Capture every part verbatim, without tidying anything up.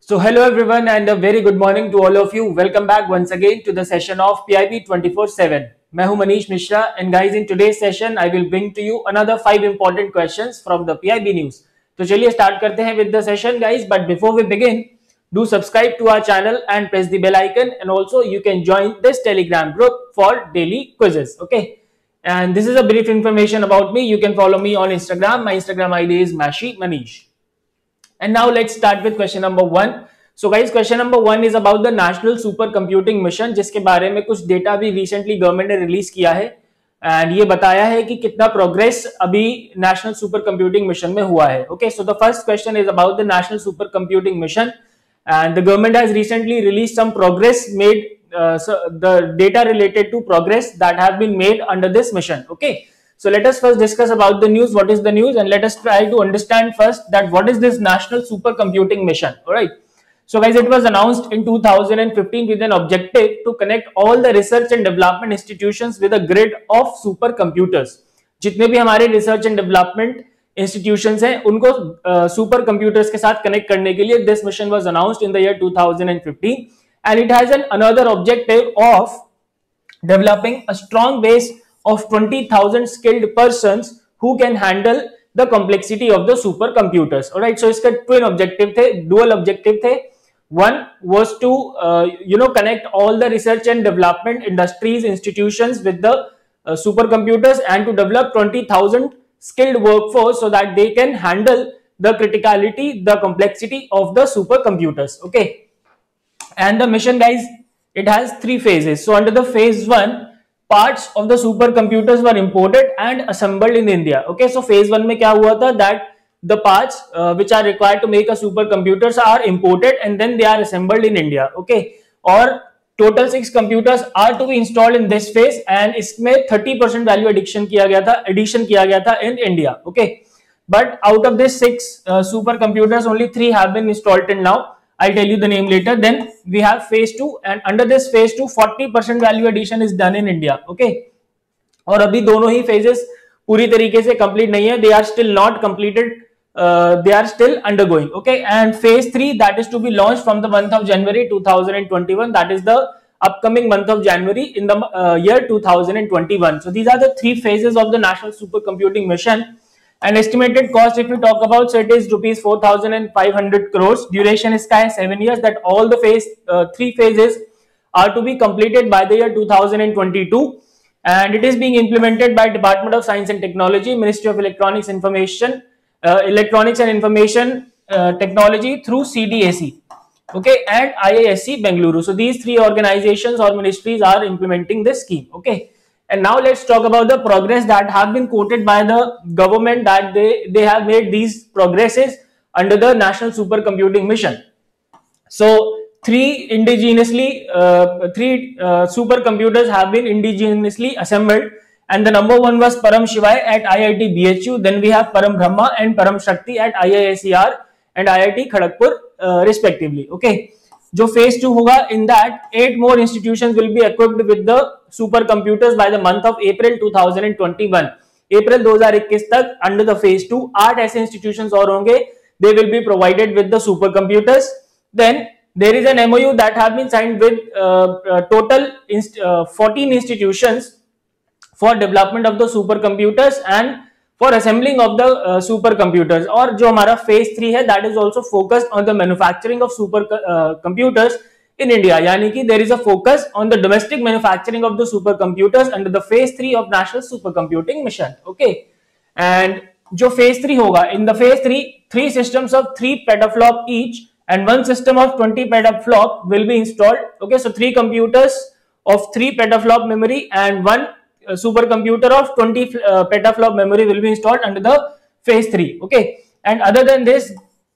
So hello everyone and a very good morning to all of you. Welcome back once again to the session of P I B twenty-four seven. मैं हूं Manish Mishra and guys in today's session I will bring to you another five important questions from the P I B news. तो चलिए start करते हैं with the session guys. But before we begin, do subscribe to our channel and press the bell icon, and also you can join this Telegram group for daily quizzes. Okay. And this is a brief information about me. You can follow me on Instagram. My Instagram I D is Mashi Manish. And now let's start with question number one. So guys, question number one is about the National Supercomputing Mission, जिसके बारे में कुछ data भी recently government ने release किया है and ये बताया है कि कितना प्रोग्रेस अभी नेशनल सुपर कंप्यूटिंग मिशन में हुआ है. Okay, so the first question is about the national super computing mission and the government has recently release some progress made, the data related to progress that have been made under this mission. Okay, so let us first discuss about the news. What is the news? And let us try to understand first that what is this National Supercomputing Mission. All right. So guys, it was announced in two thousand fifteen with an objective to connect all the research and development institutions with a grid of supercomputers. जितने भी हमारे research and development institutions हैं, उनको super uh, computers के साथ connect करने के लिए this mission was announced in the year two thousand fifteen, and it has an another objective of developing a strong base of twenty thousand skilled persons who can handle the complexity of the supercomputers. All right, so इसका twin objective थे, dual objective थे. One was to uh, you know connect all the research and development industries institutions with the uh, supercomputers, and to develop twenty thousand skilled workforce so that they can handle the criticality, the complexity of the supercomputers. Okay, and the mission guys, it has three phases. So under the phase one, parts of the supercomputers were imported and assembled in India. Okay, so phase one में क्या हुआ था that the parts uh, which are required to make a supercomputers are imported and then they are assembled in India. Okay, और total six computers are to be installed in this phase, and इसमें thirty percent value addition किया गया था addition किया गया था in India. Okay, but out of this six uh, supercomputers, only three have been installed till now. I'll tell you the name later. Then we have phase two, and under this phase two, forty percent value addition is done in India. Okay, और अभी दोनों ही phases पूरी तरीके से complete नहीं है. They are still not completed. Uh, they are still undergoing. Okay, and phase three, that is to be launched from the month of January two thousand twenty-one. That is the upcoming month of January in the uh, year two thousand twenty-one. So these are the three phases of the National Supercomputing Mission. And estimated cost, if we talk about, so it is rupees four thousand five hundred crores. Duration is seven years. That all the phase uh, three phases are to be completed by the year two thousand twenty-two, and it is being implemented by Department of Science and Technology, Ministry of Electronics Information, uh, Electronics and Information uh, Technology through C D A C. Okay, and I I S C Bengaluru. So these three organizations or ministries are implementing this scheme. Okay. And now let's talk about the progress that have been quoted by the government, that they, they have made these progresses under the National Supercomputing Mission. So three indigenously, uh, three uh, supercomputers have been indigenously assembled, and the number one was Param Shivai at I I T B H U. Then we have Param Brahma and Param Shakti at I I S E R and I I T Kharagpur uh, respectively. Okay. जो phase two होगा, in that eight more institutions will be equipped with the supercomputers by the month of April two thousand twenty-one. April दो हज़ार इक्कीस तक under the phase two आठ ऐसे institutions और होंगे. They will be provided with the supercomputers. Then there is an M O U that have been signed with uh, uh, total inst uh, fourteen institutions for development of the supercomputers and for assembling of the uh, supercomputers. और जो हमारा phase three है, that is also focused on the manufacturing of super uh, computers in India. यानी कि there is a focus on the domestic manufacturing of the supercomputers under the phase three of National Supercomputing Mission. Okay, and जो phase three होगा, in the phase three, three systems of three petaflop each and one system of twenty petaflop will be installed. Okay, so three computers of three petaflop memory and one Uh, supercomputer of twenty uh, petaflop memory will be installed under the phase three. Okay, and other than this,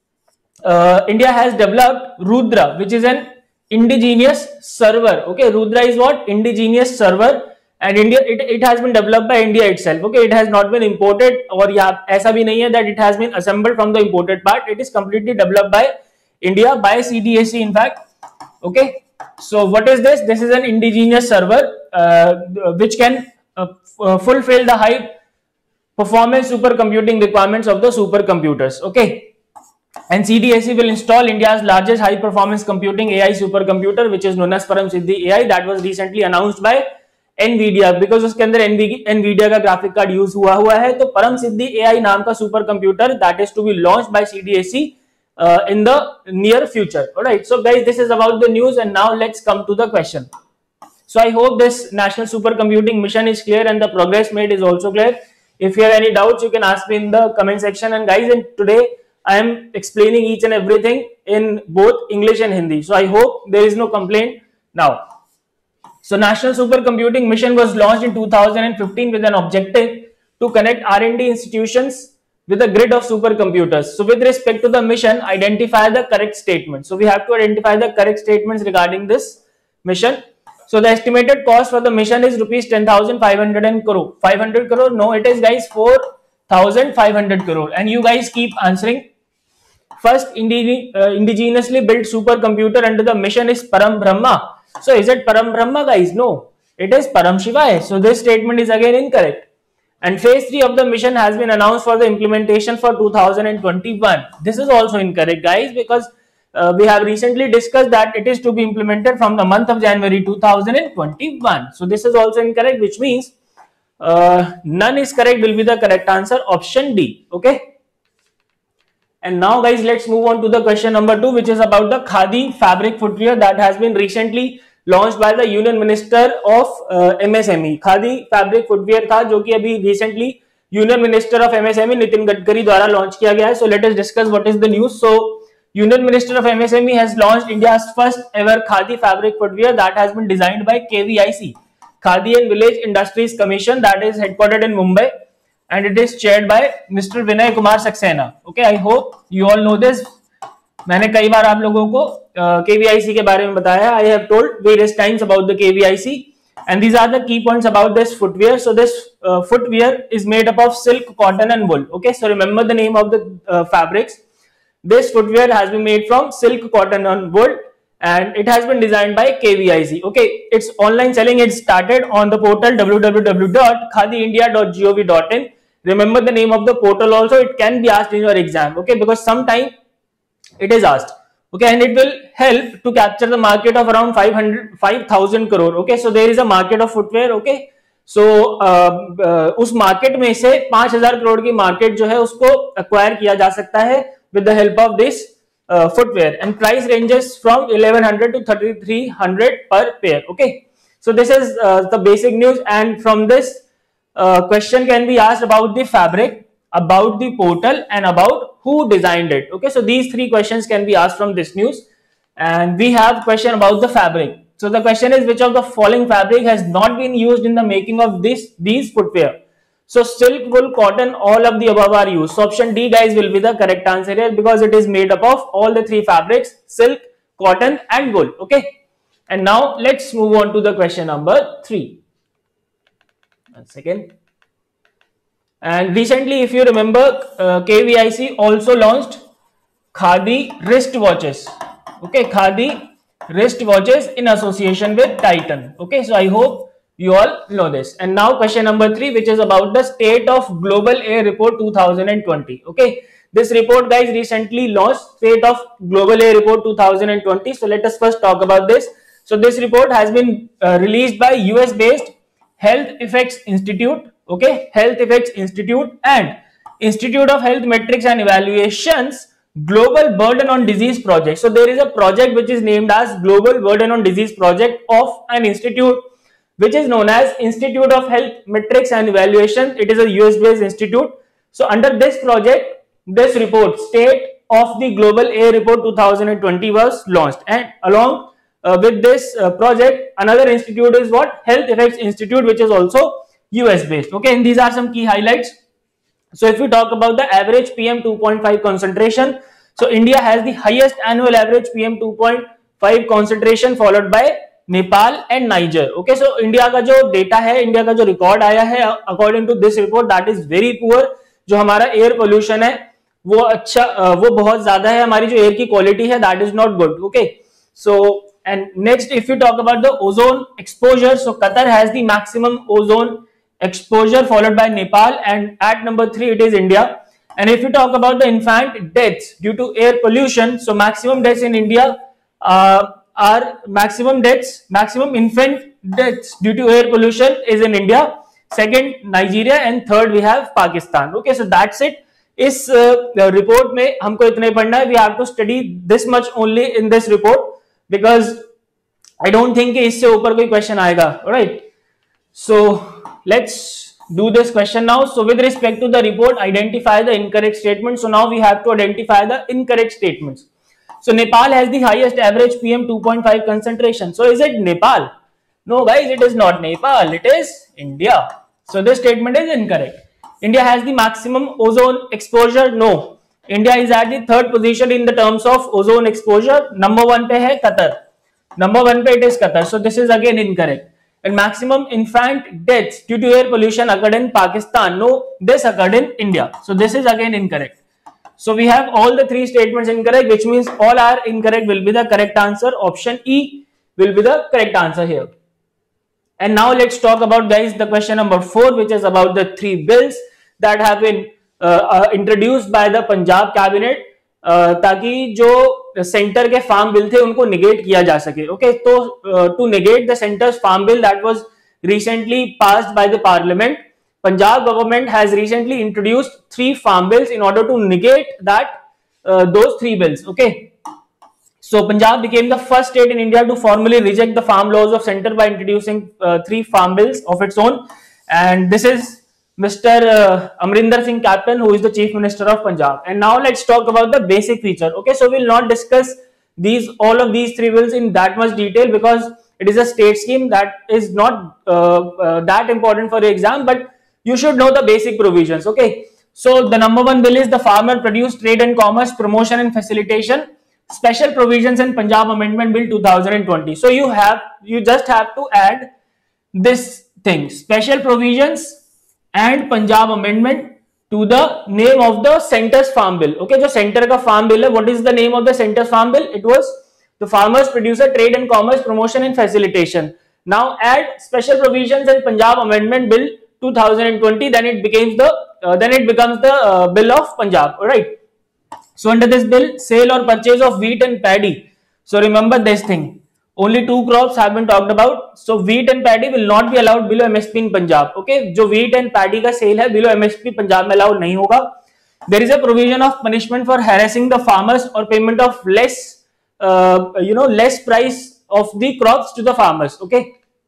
uh, India has developed Rudra, which is an indigenous server. Okay, Rudra is what? Indigenous server, and India it, it has been developed by India itself. Okay, it has not been imported, और यहाँ ऐसा भी नहीं है that it has been assembled from the imported part. It is completely developed by India by C D A C in fact. Okay, so what is this? This is an indigenous server uh, which can Uh, uh, fulfill the high performance supercomputing requirements of the supercomputers. Okay, And C D S E will install India's largest high performance computing A I supercomputer, which is known as Param Siddhi A I, that was recently announced by Nvidia, because उसके अंदर Nvidia का graphic card use हुआ हुआ है. तो परम सिद्धि A I नाम का super computer that is to be launched by C D S E uh, in the near future. Alright, so guys, this is about the news, and now let's come to the question. So I hope this national supercomputing mission is clear and the progress made is also clear. If you have any doubts, you can ask me in the comment section. And guys, in today I am explaining each and everything in both English and Hindi. So I hope there is no complaint now. So National Supercomputing Mission was launched in two thousand fifteen with an objective to connect R and D institutions with a grid of supercomputers. So with respect to the mission, identify the correct statements. So we have to identify the correct statements regarding this mission. So the estimated cost for the mission is rupees ten thousand five hundred crore. five hundred crore? No, it is guys four thousand five hundred crore. And you guys keep answering. First indige uh, indigenously built supercomputer under the mission is Param Brahma. So is it Param Brahma, guys? No, it is Param Shivaya. So this statement is again incorrect. And phase three of the mission has been announced for the implementation for two thousand twenty-one. This is also incorrect, guys, because uh, we have recently discussed that it is to be implemented from the month of January two thousand twenty-one. So this is also incorrect, which means uh, none is correct will be the correct answer, option D. Okay. And now guys, let's move on to the question number two, which is about the Khadi fabric footwear that has been recently launched by the Union Minister of uh, M S M E. Khadi fabric footwear था जो कि अभी recently Union Minister of M S M E Nitin Gadkari द्वारा launch किया गया है. So let us discuss what is the news. So Union Minister of M S M E has launched India's first ever Khadi fabric footwear that has been designed by K V I C, Khadi and Village Industries Commission, that is headquartered in Mumbai. And it is chaired by Mister Vinay Kumar Saxena. Okay, I hope you all know this. मैंने कई बार आप लोगों को K V I C के बारे में बताया. I have told various times about the K V I C, and these are the key points about this footwear. So this uh, footwear is made up of silk, cotton, and wool. Okay, so remember the name of the uh, fabrics. This footwear has been made from silk, cotton, and wool, and it has been designed by K V I C. Okay, its online selling is started on the portal w w w dot khadi india dot gov dot in. Remember the name of the portal also. It can be asked in your exam. Okay, because sometime it is asked. Okay, and it will help to capture the market of around five hundred five thousand crore. Okay, so there is a market of footwear. Okay, so uh, uh, उस market में से पांच हजार करोड़ की market जो है उसको acquire किया जा सकता है with the help of this uh, footwear, and price ranges from eleven hundred to thirty-three hundred per pair. Okay, so this is uh, the basic news, and from this Uh, question can be asked about the fabric, about the portal, and about who designed it. Okay, so these three questions can be asked from this news. And we have question about the fabric. So the question is, which of the following fabric has not been used in the making of this these footwear? So silk, wool, cotton, all of the above are used. So option D, guys, will be the correct answer here, because it is made up of all the three fabrics: silk, cotton, and wool. Okay, and now let's move on to the question number three. One second. And recently, if you remember, uh, K V I C also launched Khadi wrist watches. Okay, Khadi wrist watches in association with Titan. Okay, so I hope you all know this. And now question number three, which is about the State of Global Air Report two thousand twenty. Okay, this report, guys, recently launched, State of Global Air Report two thousand twenty. So let us first talk about this. So this report has been uh, released by U S based Health Effects Institute, okay, Health Effects Institute and Institute of Health Metrics and Evaluations Global Burden on Disease Project. So there is a project which is named as Global Burden on Disease Project of an institute which is known as Institute of Health Metrics and Evaluation. It is a U S based institute. So under this project, this report, State of the Global Air Report two thousand twenty, was launched, and along Uh, with this uh, project, another institute is what? Health Effects Institute, which is also U S based. Okay, and these are some key highlights. So if we talk about the average P M two point five concentration, so India has the highest annual average P M two point five concentration, followed by Nepal and Niger. Okay, so India का जो data है, India का जो record आया है, according to this report, that is very poor. जो हमारा air pollution है, वो अच्छा, uh, वो बहुत ज्यादा है. हमारी जो air की quality है, that is not good. Okay, so and next, if you talk about the ozone exposure, so Qatar has the maximum ozone exposure, followed by Nepal, and at number three it is India. And if you talk about the infant deaths due to air pollution, so maximum deaths in India uh, are maximum deaths, maximum infant deaths due to air pollution is in India. Second, Nigeria, and third we have Pakistan. Okay, so that's it. इस report में हमको इतने पढ़ना है. We have to study this much only in this report because I don't think कि इससे ऊपर कोई क्वेश्चन आएगा. Right, so let's do this question now. So with respect to the report, identify the incorrect statements. So now we have to identify the incorrect statements. So Nepal has the highest average P M two point five concentration. So is it Nepal? No guys, it is not Nepal, it is India. So this statement is incorrect. India has the maximum ozone exposure. No, India is at the third position in the terms of ozone exposure. Number one pe hai Qatar. Number one pe it is Qatar. So this is again incorrect. And maximum infant deaths due to air pollution occurred in Pakistan. No, this occurred in India. So this is again incorrect. So we have all the three statements incorrect, which means all are incorrect will be the correct answer. Option E will be the correct answer here. And now let's talk about, guys, the question number four, which is about the three bills that have been uh, uh, introduced by the Punjab cabinet, uh, ताकि जो centre के farm bill थे उनको negate किया जा सके. Okay, तो to negate the centre's farm bill that was recently passed by the parliament, Punjab government has recently introduced three farm bills in order to negate that those three bills. Okay, so Punjab became the first state in India to formally reject the farm laws of center by introducing uh, three farm bills of its own, and this is Mister Uh, Amrinder Singh Captain, who is the Chief Minister of Punjab. And now let's talk about the basic feature. Okay, so we'll not discuss these all of these three bills in that much detail because it is a state scheme that is not uh, uh, that important for the exam, but you should know the basic provisions. Okay, so the number one bill is the Farmer Produce Trade and Commerce Promotion and Facilitation Special Provisions in Punjab Amendment Bill two thousand twenty. So you have you just have to add this thing, special provisions and Punjab Amendment to the name of the center's farm bill. Okay, जो center का farm bill है, what is the name of the center's farm bill? It was the Farmers Producer Trade and Commerce Promotion and Facilitation. Now add special provisions and Punjab Amendment Bill two thousand twenty, then it becomes the uh, then it becomes the uh, bill of Punjab. All right. So under this bill, sale or purchase of wheat and paddy. So remember this thing. Only two crops have been talked about. So wheat and paddy will not be allowed below M S P in Punjab. Okay, जो wheat and paddy का sale है below M S P Punjab में allowed नहीं होगा. There is a provision of punishment for harassing the farmers or payment of less, uh, you know, less price of the crops to the farmers. Okay,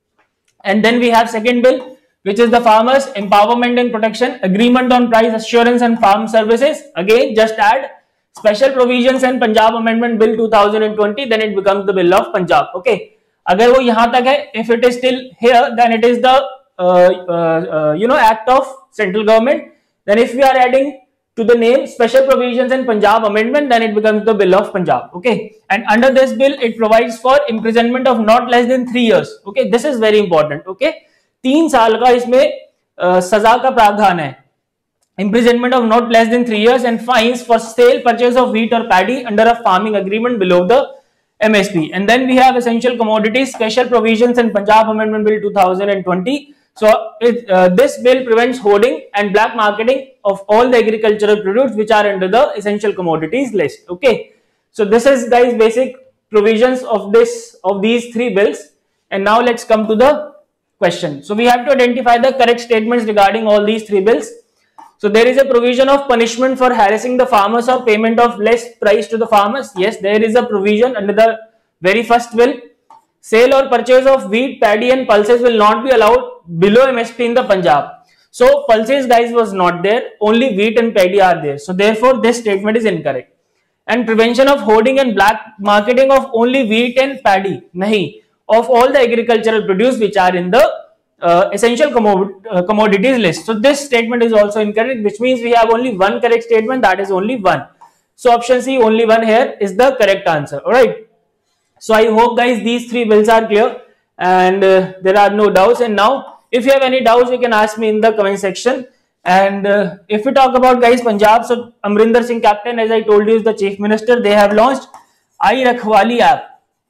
and then we have second bill, which is the Farmers Empowerment and Protection Agreement on Price Assurance and Farm Services. Again, just add special provisions and Punjab Amendment Bill two thousand twenty, then it becomes the bill of Punjab. Okay, अगर वो यहाँ तक है, if it is still here, then it is the uh, uh, uh, you know act of central government. Then if we are adding to the name special provisions and Punjab Amendment, then it becomes the bill of Punjab. Okay, and under this bill it provides for imprisonment of not less than three years. Okay, this is very important. Okay, तीन साल का इसमें uh, सजा का प्रावधान है. Imprisonment of not less than three years and fines for sale, purchase of wheat or paddy under a farming agreement below the M S P. And then we have essential commodities, special provisions and Punjab Amendment Bill two thousand twenty. So it, uh, this bill prevents hoarding and black marketing of all the agricultural products which are under the essential commodities list. Okay, so this is, guys, basic provisions of this of these three bills. And now let's come to the question. So we have to identify the correct statements regarding all these three bills. So there is a provision of punishment for harassing the farmers or payment of less price to the farmers. Yes, there is a provision under the very first bill. Sale or purchase of wheat, paddy and pulses will not be allowed below M S P in the Punjab. So pulses, guys, was not there. Only wheat and paddy are there. So therefore this statement is incorrect. And prevention of hoarding and black marketing of only wheat and paddy. Nahi. Of all the agricultural produce which are in the Uh, essential commod uh, commodities list. So this statement is also incorrect, which means we have only one correct statement, that is only one. So option C, only one here, is the correct answer. All right. So I hope, guys, these three bills are clear and uh, there are no doubts. And now if you have any doubts, you can ask me in the comment section. And uh, if we talk about, guys, Punjab, so Amrinder Singh Captain, as I told you, is the Chief Minister. They have launched I Rakhwali app.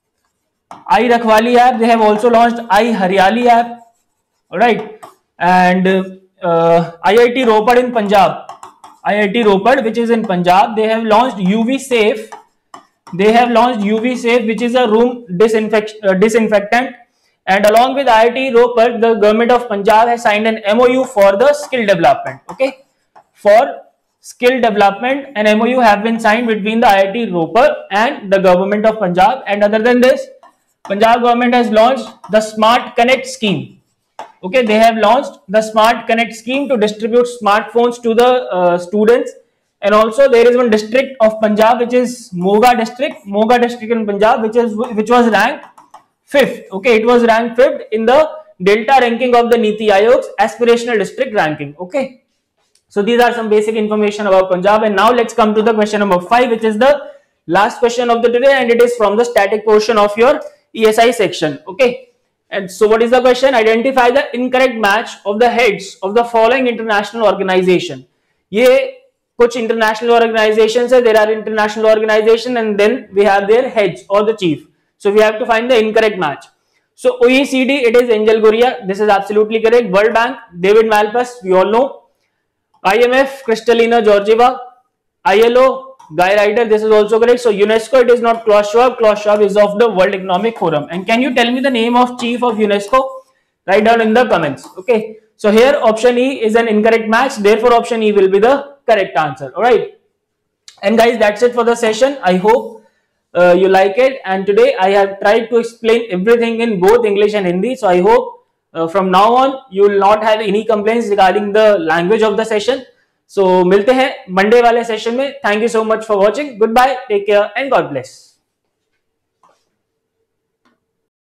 I Rakhwali app. They have also launched I Haryali app. All right, and uh, I I T Ropar in Punjab, I I T Ropar, which is in Punjab, they have launched U V Safe. They have launched U V Safe, which is a room disinfect, uh, disinfectant. And along with I I T Ropar, the government of Punjab has signed an M O U for the skill development. Okay, for skill development, an M O U have been signed between the I I T Ropar and the government of Punjab. And other than this, Punjab government has launched the Smart Connect scheme. Okay, they have launched the Smart Connect scheme to distribute smartphones to the uh, students. And also there is one district of Punjab which is Moga district, Moga district in Punjab, which is which was ranked fifth. Okay, it was ranked fifth in the Delta ranking of the Niti Aayog's aspirational district ranking. Okay, so these are some basic information about Punjab. And now let's come to the question number five, which is the last question of the today, and it is from the static portion of your E S I section. Okay. And so what is the question? Identify the incorrect match of the heads of the following international organization. ये कुछ international organizations है. There are international organization and then we have their heads or the chief. So we have to find the incorrect match. So O E C D, it is Angel Gurria. This is absolutely correct. World Bank, David Malpass, we all know. I M F, Kristalina Georgieva. I L O, Guy Ryder, this is also correct. So UNESCO, it is not Klaus Schwab. Klaus Schwab is of the World Economic Forum. And can you tell me the name of chief of UNESCO? Write down in the comments. Okay. So here option E is an incorrect match. Therefore option E will be the correct answer. All right. And guys, that's it for the session. I hope uh, you like it. And today I have tried to explain everything in both English and Hindi. So I hope uh, from now on you will not have any complaints regarding the language of the session. So मिलते हैं Monday वाले session में. Thank you so much for watching. Good bye, take care and God bless.